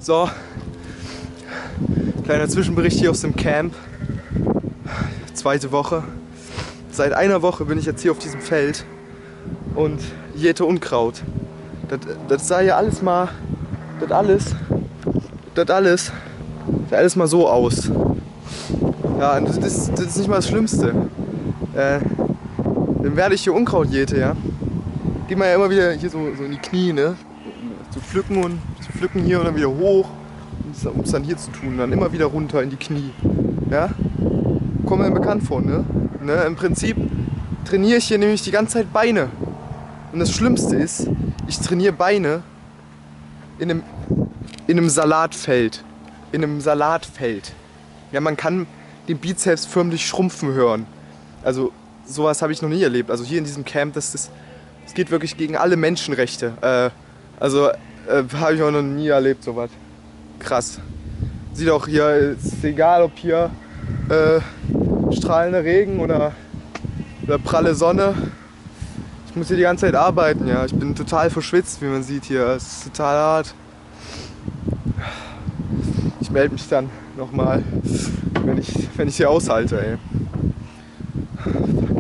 So, kleiner Zwischenbericht hier aus dem Camp. Zweite Woche. Seit einer Woche bin ich jetzt hier auf diesem Feld und jäte Unkraut. Das sah ja alles mal, das alles mal so aus. Ja, und das ist nicht mal das Schlimmste. Dann werde ich hier Unkraut jäte, ja. Geht man ja immer wieder hier so in die Knie, ne? Zu pflücken hier und dann wieder hoch, um es dann hier zu tun, dann immer wieder runter in die Knie. Ja? Kommt mir bekannt vor, ne? Im Prinzip trainiere ich hier nämlich die ganze Zeit Beine. Und das Schlimmste ist, ich trainiere Beine in einem Salatfeld. In einem Salatfeld. Ja, man kann den Bizeps förmlich schrumpfen hören. Also sowas habe ich noch nie erlebt. Also hier in diesem Camp, das geht wirklich gegen alle Menschenrechte. Habe ich auch noch nie erlebt, sowas. Krass. Sieht auch hier, ist egal ob hier strahlender Regen oder pralle Sonne. Ich muss hier die ganze Zeit arbeiten, ja. Ich bin total verschwitzt, wie man sieht hier. Es ist total hart. Ich melde mich dann nochmal, wenn ich hier aushalte, ey.